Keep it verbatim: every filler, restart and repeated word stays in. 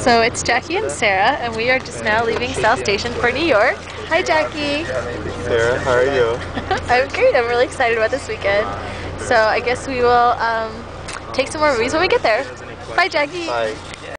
So it's Jackie and Sarah, and we are just now leaving South Station for New York. Hi, Jackie. Sarah, how are you? I'm great. I'm really excited about this weekend. So I guess we will um, take some more movies when we get there. Bye, Jackie. Bye.